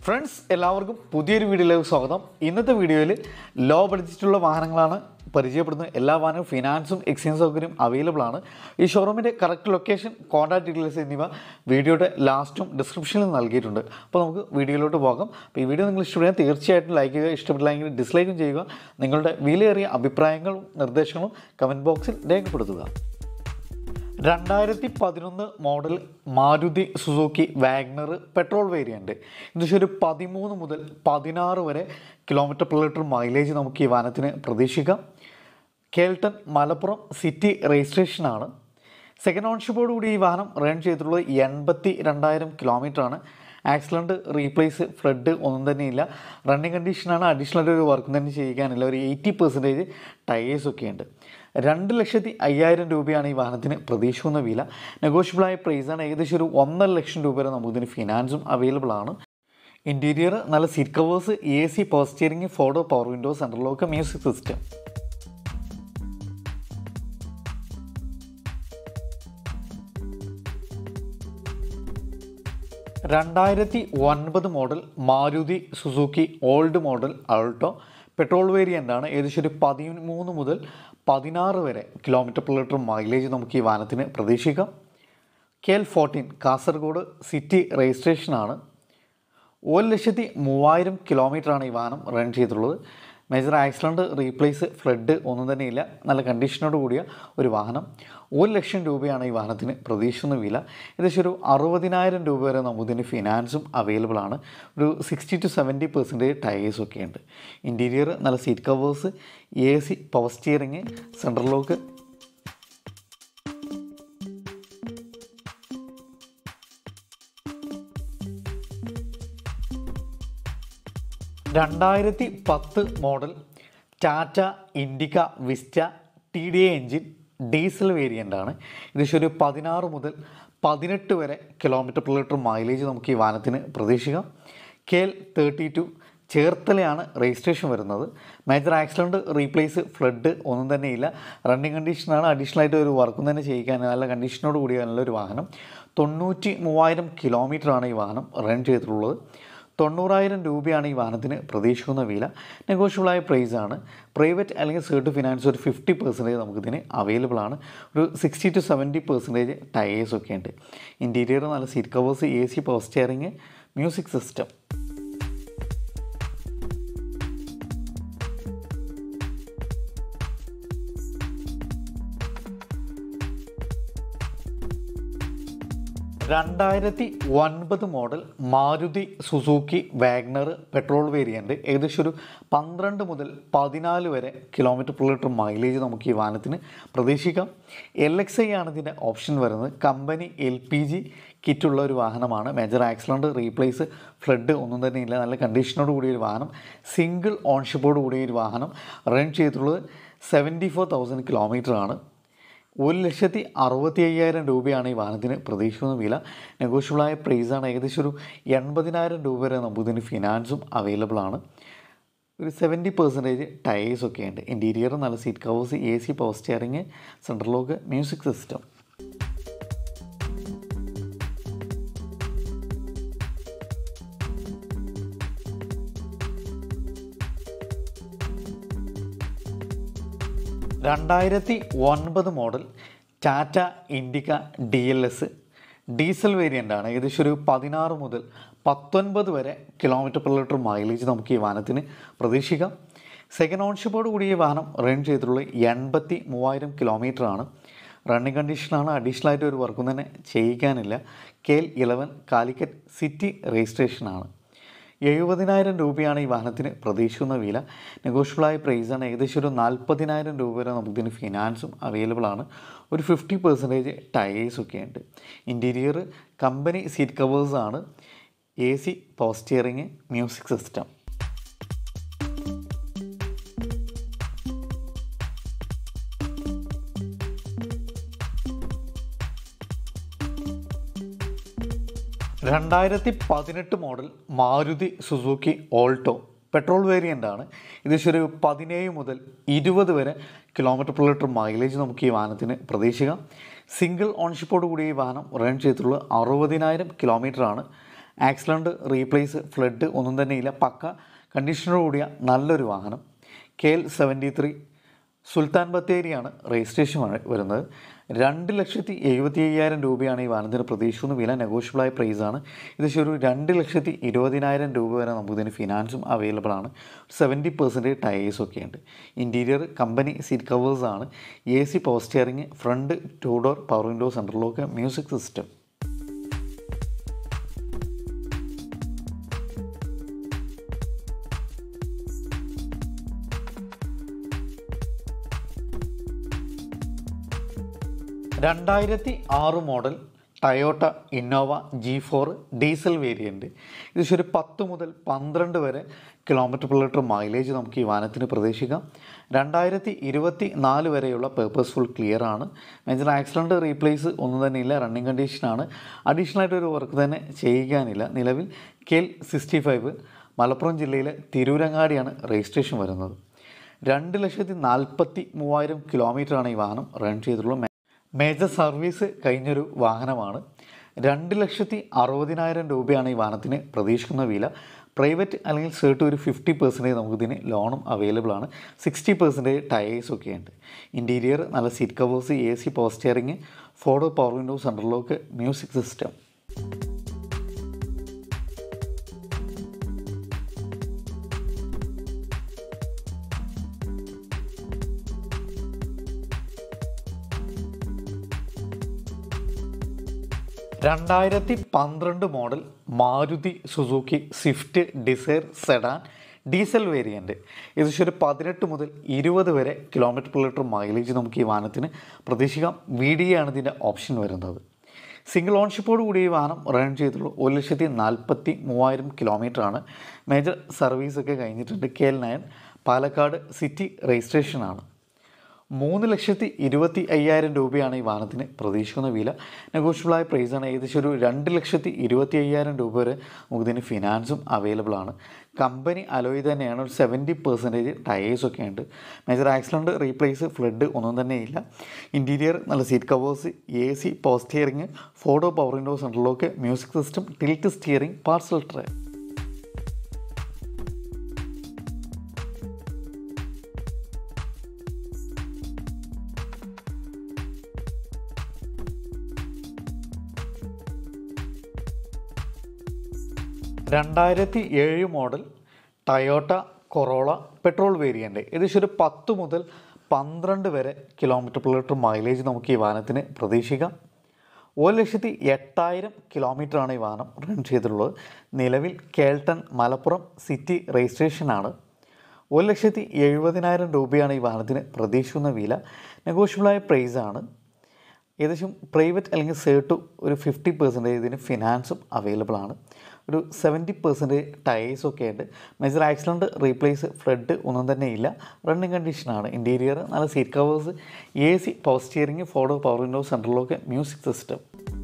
Friends എല്ലാവർക്കും പുതിയൊരു വീഡിയോയിലേക്ക് സ്വാഗതം. ഇന്നത്തെ വീഡിയോയിൽ ലോ ബഡ്ജറ്റുള്ള വാഹനങ്ങളാണ് പരിചയപ്പെടുന്നത്. എല്ലാ വാഹനവും ഫിനാൻസും എക്സ്ചേഞ്ച് സൗകര്യം അവൈലബിൾ ആണ്. ഈ ഷോറൂമിൻ്റെ കറക്റ്റ് ലൊക്കേഷൻ, കോൺടാക്ട് ഡീറ്റെയിൽസ് എന്നിവ വീഡിയോയുടെ ലാസ്റ്റും ഡിസ്ക്രിപ്ഷനിൽ നൽകിയിട്ടുണ്ട്. അപ്പോൾ നമുക്ക് വീഡിയോയിലോട്ട് പോകാം. അപ്പോൾ ഈ വീഡിയോ നിങ്ങൾ ഇഷ്ടപ്പെട്ടാൽ തീർച്ചയായിട്ടും ലൈക്ക് ചെയ്യുക, ഇഷ്ടപ്പെട്ടില്ലെങ്കിൽ ഡിസ്ലൈക്കും ചെയ്യുക. നിങ്ങളുടെ വിലയേറിയ അഭിപ്രായങ്ങളും നിർദ്ദേശങ്ങളും കമൻറ്റ് ബോക്സിൽ രേഖപ്പെടുത്തുക. 2011 model Maruti Suzuki WagonR petrol variant. ഏകദേശം ഒരു 13 മുതൽ 16 വരെ കിലോമീറ്റർ പെർ ലിറ്റർ മൈലേജ് നമുക്ക് ഈ വാഹനത്തിന് പ്രതീക്ഷിക്കാം. കേൾട്ടൺ മലപ്പുറം സിറ്റി രജിസ്ട്രേഷനാണ്. സെക്കൻഡ് ഓൺഷിപ്പോട് കൂടി ഈ വാഹനം റൺ ചെയ്തിട്ടുള്ളത് 82,000 കിലോമീറ്ററാണ്. ആക്സിഡൻറ്റ്, റീപ്ലേസ്, ഫ്ലഡ് ഒന്നും തന്നെയില്ല. റണ്ണിങ് കണ്ടീഷനാണ്. അഡീഷണൽ ഒരു വർക്ക് തന്നെ ചെയ്യാനില്ല. ഒരു 80% ടയേഴ്സൊക്കെ ഉണ്ട്. 2,05,000 രൂപയാണ് ഈ വാഹനത്തിന് പ്രതീക്ഷിക്കുന്ന വില. നെഗോഷ്യബിളായ പ്രൈസാണ്. ഏകദേശം ഒരു 1.5 ലക്ഷം രൂപ വരെ നമുക്കിതിന് ഫിനാൻസും അവൈലബിൾ ആണ്. ഇൻറ്റീരിയർ നല്ല seat covers, AC, power steering, 4 door power window, central lock, music system. (2009) model Maruti Suzuki old model Alto petrol variant ആണ്. ഏകദേശം ഒരു 13 മുതൽ 16 വരെ കിലോമീറ്റർ പെർ ലിറ്റർ മൈലേജ് നമുക്ക് ഈ വാഹനത്തിന് പ്രതീക്ഷിക്കാം. KL14 Kasaragod city രജിസ്ട്രേഷനാണ്. 1,03,000 കിലോമീറ്ററാണ് ഈ വാഹനം റൺ ചെയ്തിട്ടുള്ളത്. മേജർ ആക്സിഡൻറ്റ്, റീപ്ലേസ്, ഫ്ലഡ് ഒന്നും തന്നെയില്ല. നല്ല കണ്ടീഷനോട് കൂടിയ ഒരു വാഹനം. 1 ലക്ഷം രൂപയാണ് ഈ വാഹനത്തിന് പ്രതീക്ഷിക്കുന്ന വില. ഏകദേശം ഒരു 60,000 രൂപ വരെ നമുക്കിതിന് ഫിനാൻസും അവൈലബിൾ ആണ്. ഒരു 60 to 70% ടയേഴ്സൊക്കെ ഉണ്ട്. ഇൻറ്റീരിയർ നല്ല seat covers, AC, power steering, central lock. (2010) model Tata Indica Vista TDI engine diesel variant ആണ്. ഏകദേശം ഒരു 16 മുതൽ 18 വരെ കിലോമീറ്റർ പെർ ലിറ്റർ മൈലേജ് നമുക്ക് ഈ വാഹനത്തിന് പ്രതീക്ഷിക്കാം. KL32 ചേർത്തലയാണ് രജിസ്ട്രേഷൻ വരുന്നത്. മേജർ ആക്സിഡൻറ്റ്, റീപ്ലേസ്, ഫ്ലഡ് ഒന്നും തന്നെയില്ല. റണ്ണിങ് കണ്ടീഷനാണ്. അഡീഷണലായിട്ട് ഒരു വർക്കും തന്നെ ചെയ്യിക്കാൻ നല്ല കണ്ടീഷനോട് കൂടിയാണുള്ളൊരു വാഹനം. 93,000 കിലോമീറ്ററാണ് ഈ വാഹനം റൺ ചെയ്തിട്ടുള്ളത്. 90,000 രൂപയാണ് ഈ വാഹനത്തിന് പ്രതീക്ഷിക്കുന്ന വില. നെഗോഷ്യബിളായ പ്രൈസാണ്. പ്രൈവറ്റ് അല്ലെങ്കിൽ സേർട്ട് ഫിനാൻസ് ഒരു 50% നമുക്കിതിന് അവൈലബിൾ ആണ്. ഒരു 60 to 70% ടയേഴ്സൊക്കെ ഉണ്ട്. ഇൻറ്റീരിയർ നല്ല seat covers, AC, power steering, music system. (2009) model Maruti Suzuki WagonR petrol variant. ഏകദേശം ഒരു 12 മുതൽ 14 വരെ കിലോമീറ്റർ പെർ ലിറ്റർ മൈലേജ് നമുക്ക് ഈ വാഹനത്തിന് പ്രതീക്ഷിക്കാം. LXI ആണ് ഇതിൻ്റെ ഓപ്ഷൻ വരുന്നത്. കമ്പനി LPG കിറ്റുള്ള ഒരു വാഹനമാണ്. മേജർ ആക്സിഡൻറ്റ്, റീപ്ലേസ്, ഫ്ലഡ് ഒന്നും തന്നെ ഇല്ല. നല്ല കണ്ടീഷനോട് കൂടിയൊരു വാഹനം. സിംഗിൾ ഓൺഷിപ്പോട് കൂടിയൊരു വാഹനം. റൺ ചെയ്തിട്ടുള്ളത് 74,000 കിലോമീറ്ററാണ്. 1,65,000 രൂപയാണ് ഈ വാഹനത്തിന് പ്രതീക്ഷിക്കുന്ന വില. നെഗോഷ്യബിളായ പ്രൈസാണ്. ഏകദേശം ഒരു 80,000 രൂപ വരെ നമുക്കിതിന് ഫിനാൻസും അവൈലബിൾ ആണ്. ഒരു 70% ടയേഴ്സൊക്കെ ഉണ്ട്. ഇൻറ്റീരിയർ നല്ല seat covers, AC, power steering, central lock, music system. (2009) model Tata Indica DLS diesel variant ആണ്. ഏകദേശം ഒരു 16 മുതൽ 19 വരെ കിലോമീറ്റർ പെർ ലിറ്റർ മൈലേജ് നമുക്ക് ഈ വാഹനത്തിന് പ്രതീക്ഷിക്കാം. സെക്കൻഡ് ഓൺഷിപ്പോട് കൂടി ഈ വാഹനം റൺ ചെയ്തിട്ടുള്ളത് 83,000 കിലോമീറ്ററാണ്. റണ്ണിങ് കണ്ടീഷനാണ്. അഡീഷണലായിട്ട് ഒരു വർക്കും തന്നെ ചെയ്യിക്കാനില്ല. KL11 Calicut city രജിസ്ട്രേഷനാണ്. 70,000 രൂപയാണ് ഈ വാഹനത്തിന് പ്രതീക്ഷിക്കുന്ന വില. നെഗോഷ്യബിളായ പ്രൈസാണ്. ഏകദേശം ഒരു 40,000 രൂപ വരെ നമുക്കിതിന് ഫിനാൻസും അവൈലബിൾ ആണ്. ഒരു 50% ടയേഴ്സൊക്കെ ഉണ്ട്. ഇൻറ്റീരിയർ കമ്പനി സീറ്റ് കവേഴ്സാണ്. AC, power steering, music system. (2018) model Maruti Suzuki Alto petrol variant ആണ്. ഏകദേശം ഒരു 17 മുതൽ 20 വരെ കിലോമീറ്റർ പെർ ലിറ്റർ മൈലേജ് നമുക്ക് ഈ വാഹനത്തിന് പ്രതീക്ഷിക്കാം. സിംഗിൾ ഓൺഷിപ്പോട് കൂടി ഈ വാഹനം റൺ ചെയ്തിട്ടുള്ളത് 60,000 കിലോമീറ്ററാണ്. ആക്സിഡൻറ്റ് റീപ്ലേസ് ഫ്ലഡ് ഒന്നും തന്നെ ഇല്ല. പക്ക കണ്ടീഷനോട് കൂടിയ നല്ലൊരു വാഹനം. KL73 സുൽത്താൻ ബത്തേരിയാണ് രജിസ്ട്രേഷൻ വരുന്നത്. 2,75,000 രൂപയാണ് ഈ വാഹനത്തിന് പ്രതീക്ഷിക്കുന്ന വില. നെഗോഷ്യബിളായ പ്രൈസാണ്. ഏകദേശം ഒരു 2,20,000 രൂപ വരെ നമുക്കിതിന് ഫിനാൻസും അവൈലബിൾ ആണ്. 70% ടയേഴ്സൊക്കെ ഉണ്ട്. ഇൻറ്റീരിയർ കമ്പനി സീറ്റ് കവേഴ്സാണ്. AC power steering, front 2 door power window, central lock, music system. (2006) model Toyota Innova G4 diesel variant. ഏകദേശം ഒരു 10 മുതൽ 12 വരെ km/ലിറ്റർ മൈലേജ് നമുക്ക് ഈ വാഹനത്തിന് പ്രതീക്ഷിക്കാം. 2024 വരെയുള്ള പേർപ്പസ്ഫുൾ ക്ലിയർ ആണ്. മേജർ ആക്സിഡൻറ്റ് റീപ്ലേസ് ഒന്നും തന്നെ ഇല്ല. റണ്ണിങ് കണ്ടീഷനാണ്. അഡീഷണലായിട്ടൊരു വർക്ക് തന്നെ ചെയ്യാനില്ല. നിലവിൽ KL65 മലപ്പുറം ജില്ലയിലെ തിരൂരങ്ങാടിയാണ് രജിസ്ട്രേഷൻ വരുന്നത്. 2,43,000 കിലോമീറ്ററാണ് ഈ വാഹനം റൺ ചെയ്തിട്ടുള്ളത്. മേജർ സർവീസ് കഴിഞ്ഞൊരു വാഹനമാണ്. 2,60,000 രൂപയാണ് ഈ വാഹനത്തിന് പ്രതീക്ഷിക്കുന്ന വില. പ്രൈവറ്റ് അല്ലെങ്കിൽ സേർട്ട് ഒരു 50% നമുക്കിതിന് ലോണും അവൈലബിൾ ആണ്. 60% ടയേഴ്സൊക്കെ ഉണ്ട്. ഇൻറ്റീരിയർ നല്ല seat covers, AC power steering, 4 door power window, central lock, music system. (2012) model Maruti Suzuki Swift Dzire sedan diesel variant. ഏകദേശം ഒരു 18 മുതൽ 20 വരെ km/ലിറ്റർ മൈലേജ് നമുക്ക് ഈ വാഹനത്തിന് പ്രതീക്ഷിക്കാം. VDA ആണ് ഇതിൻ്റെ ഓപ്ഷൻ വരുന്നത്. സിംഗിൾ ഓൺഷിപ്പോട് കൂടി ഈ വാഹനം റൺ ചെയ്തിട്ടുള്ളൂ. 1,43,000 കിലോമീറ്ററാണ്. മേജർ സർവീസൊക്കെ കഴിഞ്ഞിട്ടുണ്ട്. KL9 Palakkad city രജിസ്ട്രേഷനാണ്. 3,25,000 രൂപയാണ് ഈ വാഹനത്തിന് പ്രതീക്ഷിക്കുന്ന വില. നെഗോഷ്യബിളായ പ്രൈസാണ്. ഏകദേശം ഒരു 2,25,000 രൂപ വരെ നമുക്കിതിന് ഫിനാൻസും അവൈലബിൾ ആണ്. കമ്പനി അലോയ് തന്നെയാണ്. ഒരു 70% ടയേഴ്സൊക്കെ ഉണ്ട്. മേജർ ആക്സിഡൻറ്റ് റീപ്ലേസ് ഫ്ലഡ് ഒന്നും തന്നെ ഇല്ല. ഇൻറ്റീരിയർ നല്ല seat covers, AC power steering, 4 door power window, central lock, music system, tilt steering, parcel tray. (2007) model Toyota Corolla petrol variant. ഏകദേശം ഒരു 10 മുതൽ 12 വരെ km/ലിറ്റർ മൈലേജ് നമുക്ക് ഈ വാഹനത്തിന് പ്രതീക്ഷിക്കാം. 1,08,000 കിലോമീറ്ററാണ് ഈ വാഹനം റൺ ചെയ്തിട്ടുള്ളത്. നിലവിൽ കേൾട്ടൺ മലപ്പുറം സിറ്റി രജിസ്ട്രേഷനാണ്. 1,70,000 രൂപയാണ് ഈ വാഹനത്തിന് പ്രതീക്ഷിക്കുന്ന വില. നെഗോഷ്യബിളായ പ്രൈസാണ്. ഏകദേശം പ്രൈവറ്റ് അല്ലെങ്കിൽ സേർട്ട് ഒരു 50% ഇതിന് ഫിനാൻസും അവൈലബിൾ ആണ്. ഒരു 70% ടയേഴ്സൊക്കെ ഉണ്ട്. മേജർ ആക്സിഡൻറ്റ് റീപ്ലേസ് ഫ്ലഡ് ഒന്നും തന്നെ ഇല്ല. റണ്ണിങ് കണ്ടീഷനാണ്. ഇൻറ്റീരിയർ നല്ല seat covers, AC power steering, 4 door power window, central lock, music system.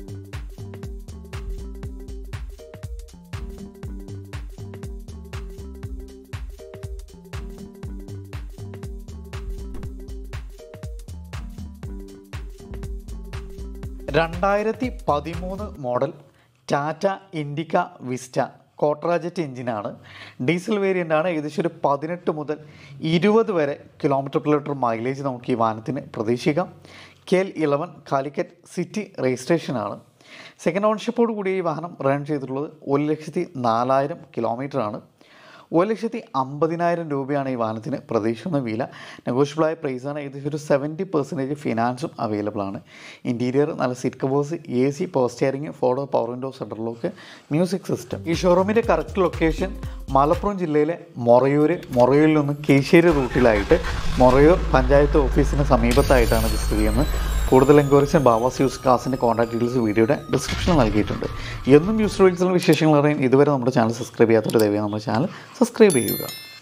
(2013) model Tata Indica Vista Quadrajet എഞ്ചിനാണ്. ഡീസൽ വേരിയൻ്റാണ്. ഏകദേശം ഒരു 18 മുതൽ 20 വരെ km/ലിറ്റർ മൈലേജ് നമുക്ക് ഈ വാഹനത്തിന് പ്രതീക്ഷിക്കാം. KL11 കാലിക്കറ്റ് സിറ്റി രജിസ്ട്രേഷനാണ്. സെക്കൻഡ് ഓൺഷിപ്പോട് കൂടി ഈ വാഹനം റൺ ചെയ്തിട്ടുള്ളത്. 1,04,000 കിലോമീറ്ററാണ്. 1,50,000 രൂപയാണ് ഈ വാഹനത്തിന് പ്രതീക്ഷിക്കുന്ന വില. നെഗോഷ്യബിളായ പ്രൈസാണ്. ഏകദേശം ഒരു 70% ഫിനാൻസും അവൈലബിൾ ആണ്. ഇൻറ്റീരിയർ നല്ല seat covers, AC power steering, 4 door power window, central lock, music system. ഈ ഷോറൂമിൻ്റെ കറക്റ്റ് ലൊക്കേഷൻ മലപ്പുറം ജില്ലയിലെ മൊറയൂരിൽ നിന്ന് കീശ്ശേരി റൂട്ടിലായിട്ട് മൊറയൂർ പഞ്ചായത്ത് ഓഫീസിന് സമീപത്തായിട്ടാണ് ഇത് സ്ഥിതി ചെയ്യുന്നത്. കൂടുതൽ എൻക്വയറീസിന് ബാവാസ് യൂസ് കാസിൻ്റെ കോൺടാക്ട് ഡീറ്റെയിൽസ് വീഡിയോയുടെ ഡിസ്ക്രിപ്ഷനിൽ നൽകിയിട്ടുണ്ട്. എന്നും യൂസ് റീൽസിലും വിശേഷങ്ങൾ അറിയാൻ ഇതുവരെ നമ്മുടെ ചാനൽ സബ്സ്ക്രൈബ് ചെയ്യാത്തവർ ദയവായി നമ്മുടെ ചാനൽ സബ്സ്ക്രൈബ് ചെയ്യുക.